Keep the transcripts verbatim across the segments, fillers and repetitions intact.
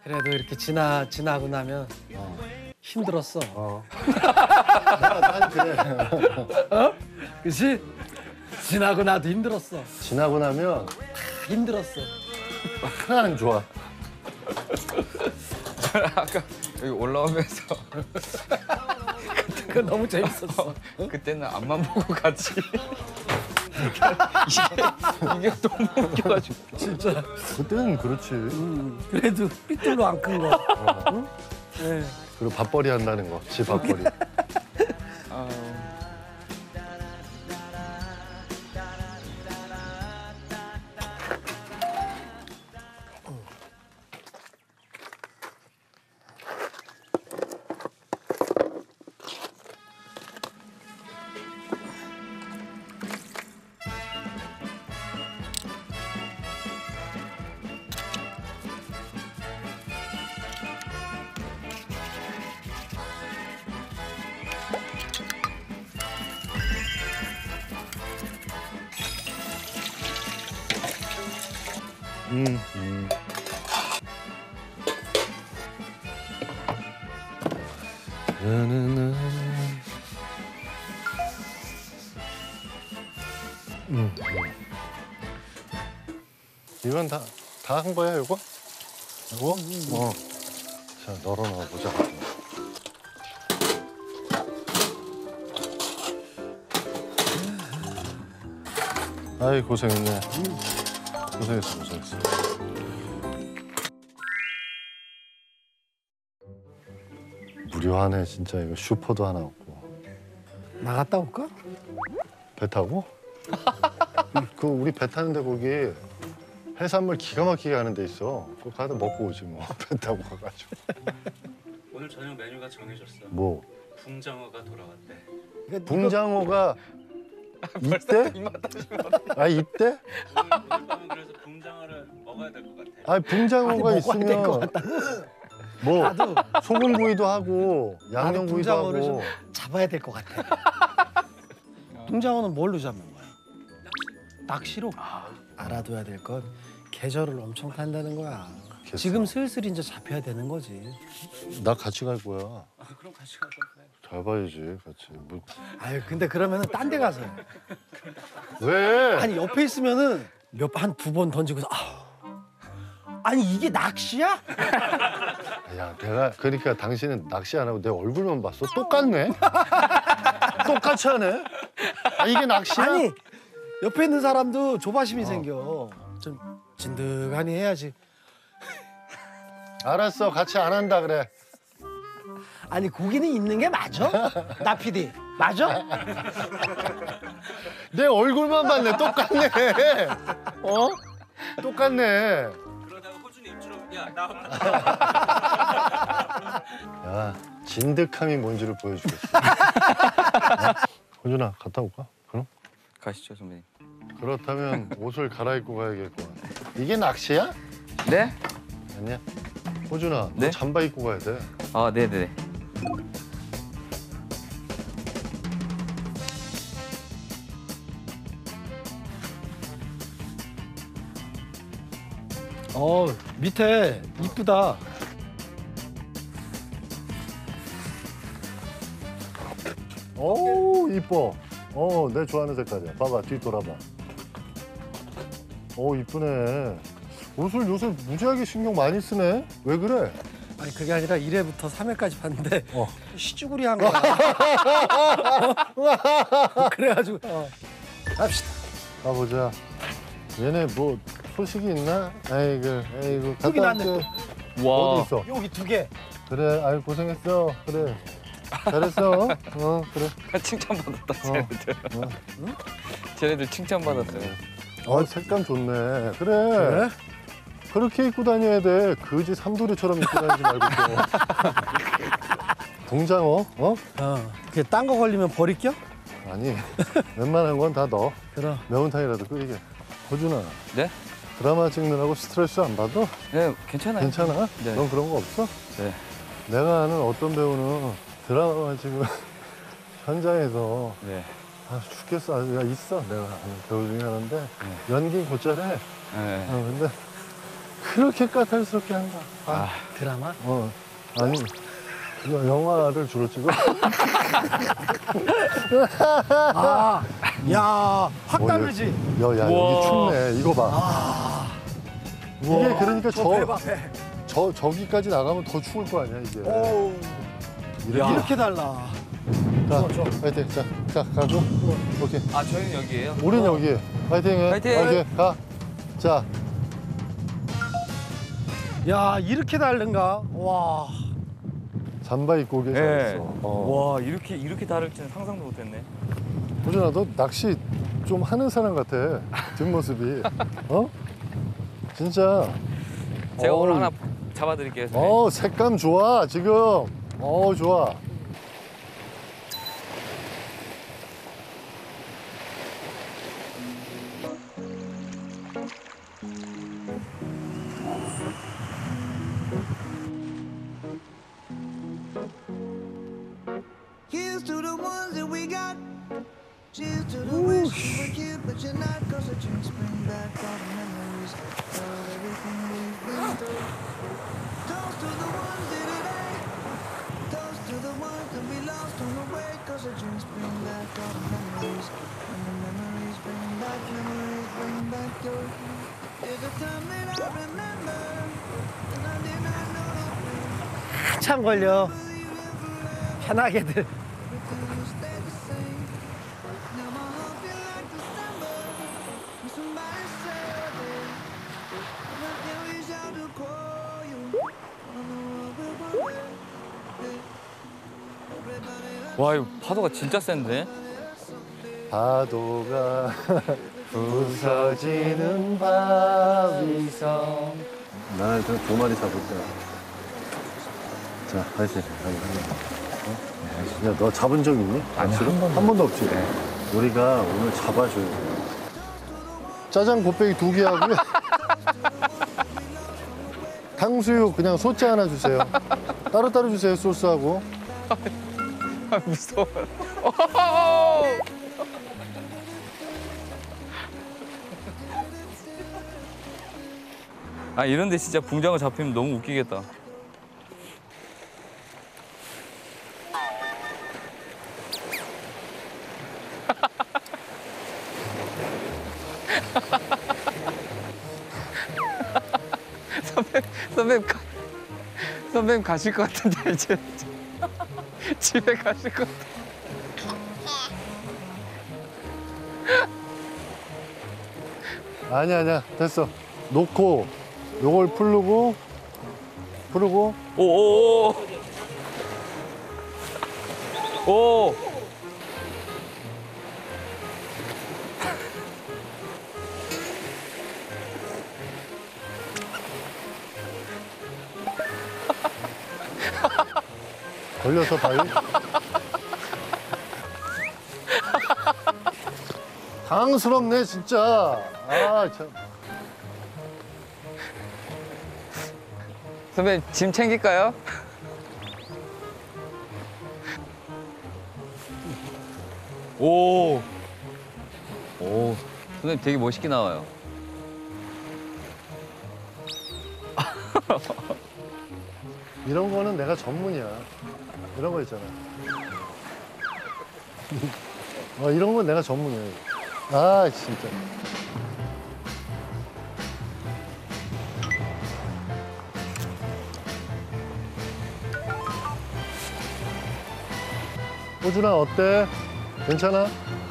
그래도 이렇게 지나 지나고 나면 어. 힘들었어. 어. 난 그래. 어? 그치? 지나고 나도 힘들었어. 지나고 나면 힘들었어. 하나 안 좋아. 아까 여기 올라오면서 그거 너무 재밌었어. 응? 그때는 앞만 보고 같이 이게 이게 너무 웃겨가지고 진짜. 그때는 그렇지. 음, 그래도 삐뚤로 안 큰 거. 어. 응? 네. 그리고 밥벌이 한다는 거, 집 밥벌이. 아, 음, 음. 나나나. 음, 음. 이건 다 다 한 거야, 이거? 이거? 어. 자, 널어 넣어 보자. 아이 고생했네. 고생했어, 고생했어. 무료하네 진짜. 이거 슈퍼도 하나 없고. 나갔다 올까? 배 타고? 그 우리 배 타는데 거기 해산물 기가 막히게 하는 데 있어. 그거 가서 먹고 오지 뭐. 배 타고 가가지고. 오늘 저녁 메뉴가 정해졌어. 뭐? 붕장어가 돌아왔대. 이거 붕장어가 입대? 아 입대? 오늘, 오늘 밤은 그래서 붕장어를 먹어야 될 것 같아. 아 붕장어가 아니, 먹어야 될것 있으면 뭐 나도 소금구이도 하고 양념구이도 붕장어를 하고. 좀 잡아야 될 것 같아. 붕장어는 뭘로 잡는 거야? 낚시로? 알아둬야 될 건 계절을 엄청 탄다는 거야. 알겠어. 지금 슬슬 이제 잡혀야 되는 거지. 나 같이 갈 거야. 아, 그럼 같이 가자. 잘 봐야지 같이. 뭐. 아유 근데 그러면은 딴 데 가서 해. 왜? 아니 옆에 있으면은 몇 한 두 번 던지고서 아우. 아니 이게 낚시야? 야, 내가 그러니까 당신은 낚시 안 하고 내 얼굴만 봤어? 똑같네? 똑같이 하네? 아, 이게 낚시야? 아니 옆에 있는 사람도 조바심이 생겨. 좀 진득하니 해야지. 알았어, 같이 안 한다 그래. 아니 고기는 있는 게 맞아? 나 피디 맞아? 내 얼굴만 봤네, 똑같네. 어? 똑같네. 그러다가 호준이 입주로 야 나. 야, 진득함이 뭔지를 보여주겠어. 어? 호준아, 갔다 올까? 그럼? 가시죠 선배님. 그렇다면 옷을 갈아입고 가야겠구만. 이게 낚시야? 네? 아니야. 호준아, 네? 너 잠바 입고 가야 돼. 아 네네네. 어 밑에 이쁘다. 오, 이뻐. 어, 내 좋아하는 색깔이야. 봐봐, 뒤 돌아봐. 오, 이쁘네. 옷을 요새 무지하게 신경 많이 쓰네. 왜 그래? 아니 그게 아니라 일 회부터 삼 회까지 봤는데 어. 시쭈구리한 거야. 그래가지고 어. 갑시다. 가보자. 얘네 뭐 소식이 있나? 아이고, 아이고. 여기 갔다 났네. 올게. 와. 어디 있어? 여기 두 개. 그래, 아이 고생했어. 그래. 잘했어. 어, 그래. 칭찬 받았다 어. 쟤네들. 어. 쟤네들 칭찬 받았어요. 어, 색감 좋네. 그래. 그래? 그렇게 입고 다녀야 돼. 그지 삼돌이처럼 입고 다니지 말고 또. 붕장어? 어? 어. 그게 딴 거 걸리면 버릴겨? 아니, 웬만한 건 다 넣어. 그럼. 매운탕이라도 끓이게. 호준아, 네? 드라마 찍느라고 스트레스 안 받아? 네 괜찮아요. 괜찮아? 네. 넌 그런 거 없어? 네. 내가 아는 어떤 배우는 드라마 지금 현장에서 네. 아, 죽겠어. 아, 있어. 내가 아는 배우 중에 하는데 네. 연기 곧잘해. 네. 어, 근데 그렇게 까탈스럽게 한다. 아, 드라마? 어, 아니, 이거 영화를 주로 찍어. 아, 야, 확 어, 다르지? 야, 야, 여기 우와. 춥네. 이거 봐. 아, 이게 그러니까 저 저, 대박 배. 저, 저기까지 나가면 더 추울 거 아니야, 이게. 오, 이렇게. 이렇게 달라. 자, 저, 저. 파이팅. 자, 자, 가고. 오케이. 아 저희는 여기에요? 우린 여기. 파이팅 해. 파이팅! 오케이, 가. 자, 야, 이렇게 다른가? 와. 잠바 입고 오길 네. 잘했어. 어. 와 이렇게 이렇게 다를지는 상상도 못했네. 호준아, 너 낚시 좀 하는 사람 같아. 뒷모습이. 어? 진짜. 제가 오늘 어우, 하나 잡아드릴게요. 선생님. 어, 색감 좋아, 지금. 어, 좋아. Here's to the ones that we got. Cheers to the wish you were cute, but you're not. Cause the drinks bring back all the memories of everything we've been through. Toast to the ones here today. Toast to the ones that we lost on the way. Cause the drinks bring back all the memories. And the memories bring back, memories bring back your. There's a time that I remember. And I did not know the pain. 한참 걸려. 편하게들. 와 이거 파도가 진짜 센데? 파도가 부서지는 바위섬. 나 일단 두 마리 잡을게. 자, 파이팅. 어? 야, 너 잡은 적 있니? 아니, 낚시로? 한 번도 한 번도 없지? 우리가 오늘 잡아줘요. 짜장 곱빼기 두 개 하고요. 탕수육 그냥 소짜 하나 주세요. 따로따로 주세요, 소스하고. 아 무서워. 아 이런데 진짜 붕장어 잡히면 너무 웃기겠다. 선배 선배님 가, 선배님 가실 것 같은데 이제 집에 가실 것 같아. 아니야, 아니야. 됐어. 놓고 요걸 풀고 풀고 오오오. 오. 걸려서 바위. 당황스럽네 진짜. 아 참. 선배님 짐 챙길까요? 오. 오. 선배님 되게 멋있게 나와요. 이런 거는 내가 전문이야. 이런 거 있잖아. 어, 이런 건 내가 전문이야. 아 진짜. 호준아 어때? 괜찮아?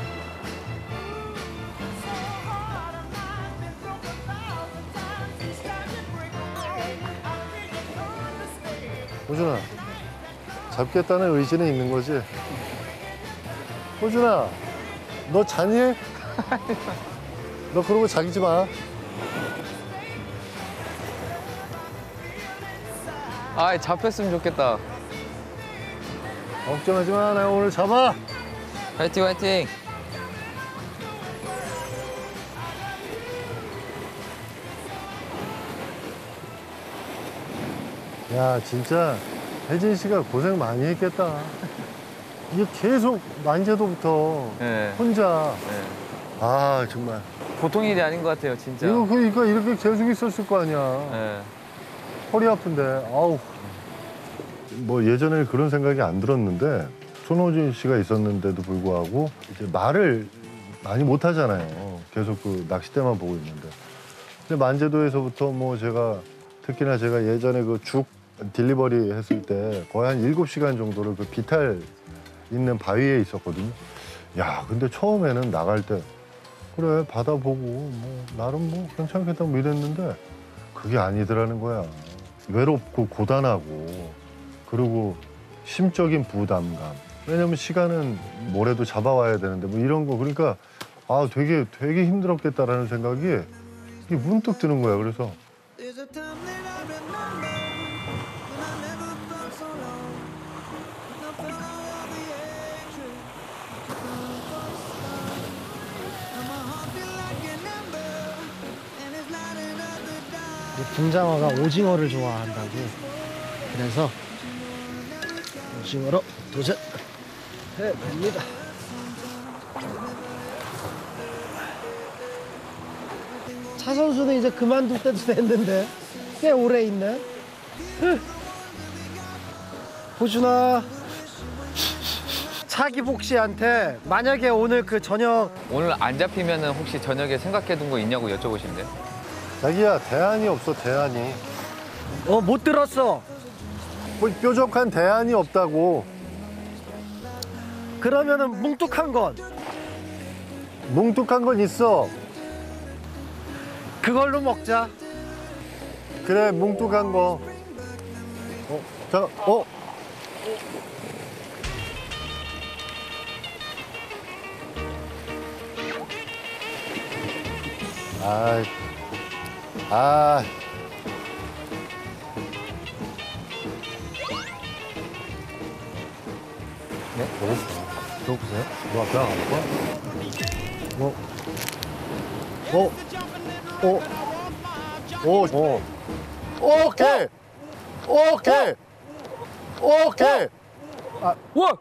호준아 잡겠다는 의지는 있는 거지? 호준아 너 자니? 너 그러고 자기지 마. 아 잡혔으면 좋겠다. 걱정하지 마. 내가 오늘 잡아. 화이팅 화이팅. 야 진짜 혜진 씨가 고생 많이 했겠다. 이게 계속 난제도부터 네. 혼자. 네. 아 정말 보통 일이 아닌 것 같아요, 진짜. 이거 그러니까 이렇게 계속 있었을 거 아니야. 네. 허리 아픈데 아우. 뭐 예전에 그런 생각이 안 들었는데 손호진 씨가 있었는데도 불구하고 이제 말을 많이 못 하잖아요. 계속 그 낚싯대만 보고 있는데. 근데 만제도에서부터 뭐 제가 특히나 제가 예전에 그 죽 딜리버리 했을 때 거의 한 일곱 시간 정도를 그 비탈 있는 바위에 있었거든요. 야, 근데 처음에는 나갈 때 그래 바다 보고 뭐 나름 뭐 괜찮겠다 뭐 이랬는데 그게 아니더라는 거야. 외롭고 고단하고 그리고 심적인 부담감. 왜냐면 시간은 뭐래도 잡아와야 되는데 뭐 이런 거 그러니까 아 되게 되게 힘들었겠다라는 생각이 이게 문득 드는 거야. 그래서 There's a time that I remember when I never felt so low. When I felt all of the hatred for the first time. And my heart feel like an ember, and it's lighting up the dark. 붕장어가 오징어를 좋아한다고. 그래서 오징어로 도전해봅니다. 차 선수는 이제 그만둘 때도 됐는데 꽤 오래 있네. 호준아, 차기복 씨한테 만약에 오늘 그 저녁 오늘 안 잡히면은 혹시 저녁에 생각해둔 거 있냐고 여쭤보시는데. 자기야 대안이 없어 대안이. 어 못 들었어. 뭐 뾰족한 대안이 없다고. 그러면은 뭉툭한 건 뭉툭한 건 있어. 그걸로 먹자. 그래 뭉툭한 거. 어 잠깐 어. 아, 아. 네? 뭐랬어? 배고프세요? 너 앞에 안 갈까? 뭐? 어? 어? 오, 어. 오케이! 오케이! 오케이! 와!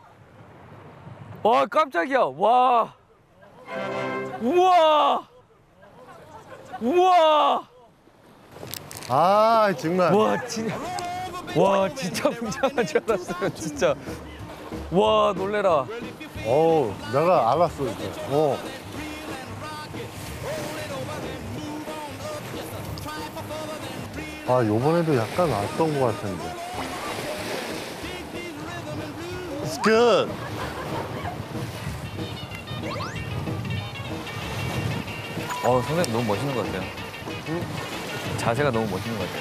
와, 깜짝이야. 와. 우와! 우와! 아, 정말. 와, 진짜. 와, 진짜 붕장한 줄 알았어요, 진짜. 와, 놀래라. 어우, 내가 알았어, 이제. 어. 아, 요번에도 약간 왔던 것 같은데. It's good. 어, 선생님 너무 멋있는 것 같아요. 자세가 너무 멋있는 것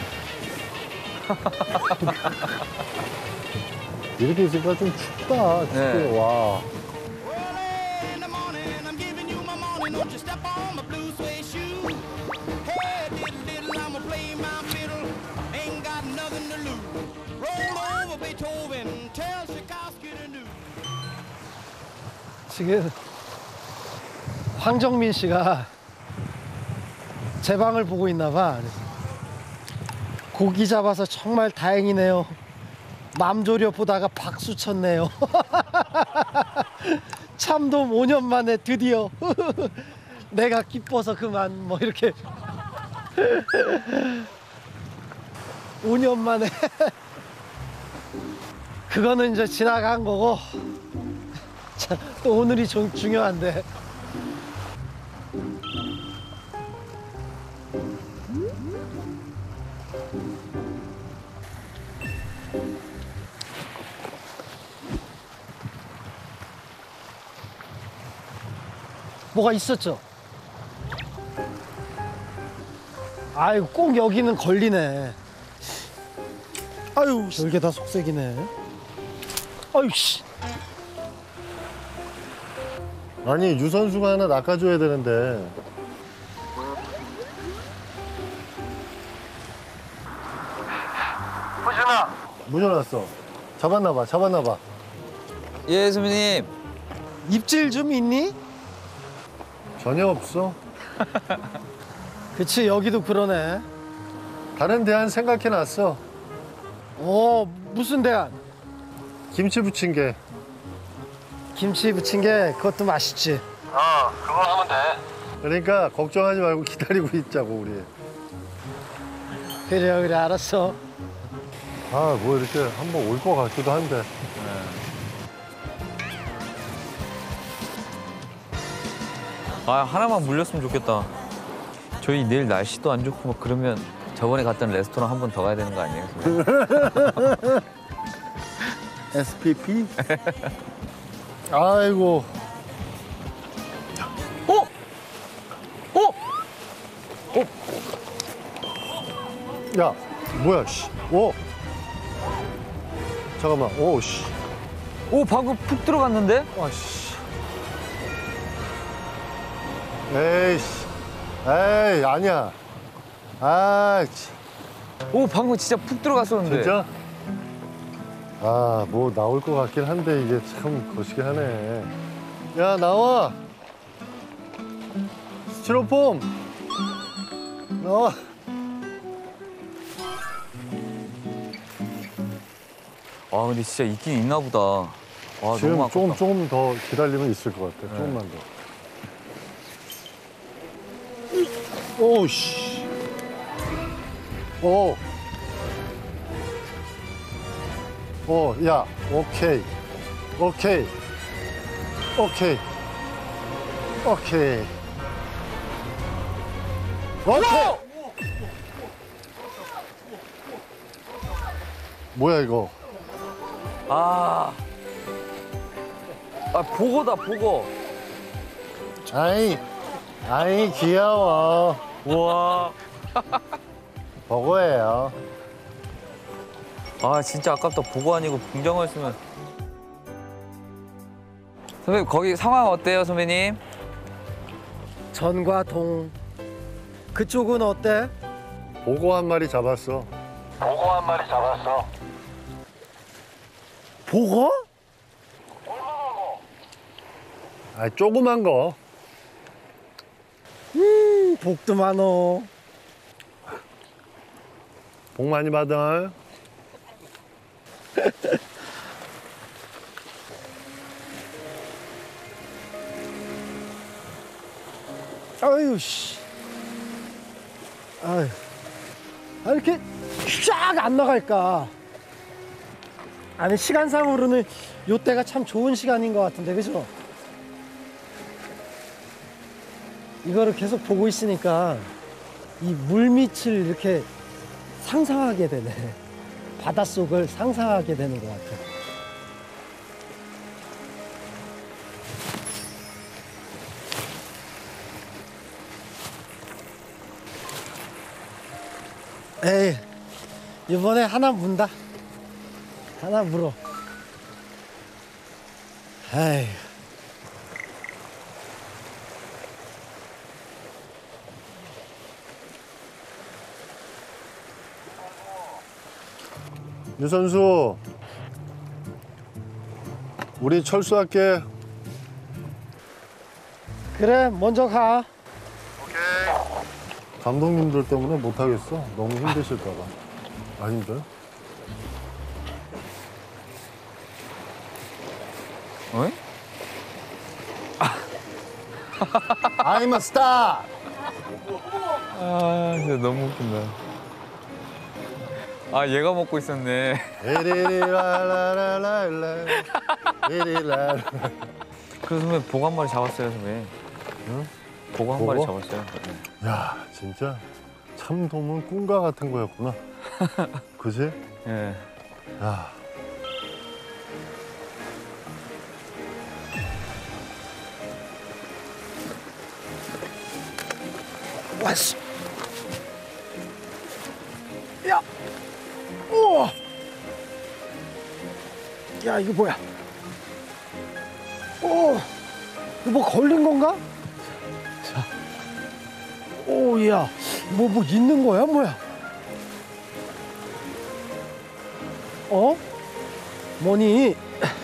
같아요. 이렇게 있으니까 좀 춥다, 춥게. 네. 와. Early in the morning, I'm giving you my morning. Don't you step on my blue suede shoe. Hey, diddle diddle, I'ma play my fiddle. Ain't got nothing to lose. Roll over Beethoven, tell Tchaikovsky to do. 지금 황정민 씨가 제 방을 보고 있나 봐. 그래서 고기 잡아서 정말 다행이네요. 맘 졸여 보다가 박수 쳤네요. 참돔 오 년 만에 드디어 내가 기뻐서 그만 뭐 이렇게 오 년 만에 그거는 이제 지나간 거고 자, 또 오늘이 좀 중요한데 뭐가 있었죠? 아유 꼭 여기는 걸리네. 아유 별게 다 속색이네. 아유 씨. 아니, 유선수가 하나 낚아줘야 되는데. 호준아. 무전왔어. 잡았나 봐, 잡았나 봐. 예, 선배님. 입질 좀 있니? 전혀 없어. 그치 여기도 그러네. 다른 대안 생각해놨어. 어 무슨 대안? 김치 부친 게. 김치 부친 게 그것도 맛있지. 어, 그거 하면 돼. 그러니까 걱정하지 말고 기다리고 있자고 우리. 그래 그래 알았어. 아 뭐 이렇게 한번 올 것 같기도 한데. 아 하나만 물렸으면 좋겠다. 저희 내일 날씨도 안 좋고 막 그러면 저번에 갔던 레스토랑 한 번 더 가야 되는 거 아니에요? 에스피피? 아이고. 어? 어? 야, 뭐야, 씨. 오. 잠깐만, 오, 씨. 오 방금 푹 들어갔는데? 아, 씨. 에이씨. 에이, 아니야. 아, 씨. 오 방금 진짜 푹 들어갔었는데. 진짜? 아, 뭐 나올 것 같긴 한데 이게 참 거시기 하네. 야, 나와. 스티로폼. 나와. 아 근데 진짜 있긴 있나 보다. 아 지금 너무 아깝다. 조금 조금 더 기다리면 있을 것 같아. 조금만 더. 오, 씨. 오. 오, 야, 오케이. 오케이. 오케이. 오케이. 오케이. 뭐야, 이거? 아. 아 보고다 보고. 아이, 아이, 귀여워. 우와. 버거예요. 아 진짜 아깝다. 보고 아니고 붕장어였으면. 선배님 거기 상황 어때요 선배님? 전과 동. 그쪽은 어때? 보고 한 마리 잡았어. 보고? 아, 조그만 거. 음, 복도 많어. 복 많이 받아. 아유 씨. 아유. 아 이렇게 쫙 안 나갈까? 아니 시간상으로는 요때가 참 좋은 시간인 것 같은데 그죠? 이거를 계속 보고 있으니까 이 물밑을 이렇게 상상하게 되네. 바닷속을 상상하게 되는 것 같아. 에이, 이번에 하나 문다. 하나 물어. 에이. 유 선수, 우리 철수할게. 그래, 먼저 가. 감독님들 때문에 못하겠어. 너무 힘드실까 봐. 안 힘들어? 어이? I'm a star! 아 진짜 너무 웃긴다. 아 얘가 먹고 있었네. 에리리라라라라라. 에리라. 그래서 선배 보고 한 마리 잡았어요 선배. 응? 보고 한 마리 보고? 잡았어요. 네. 야, 진짜 참돔은 꿈과 같은 거였구나. 그지? 예. 야. 왔어. 야, 오, 야 이거 뭐야? 오, 이거 뭐 걸린 건가? 자, 오, 야, 뭐 뭐 있는 거야, 뭐야? 어? 뭐니?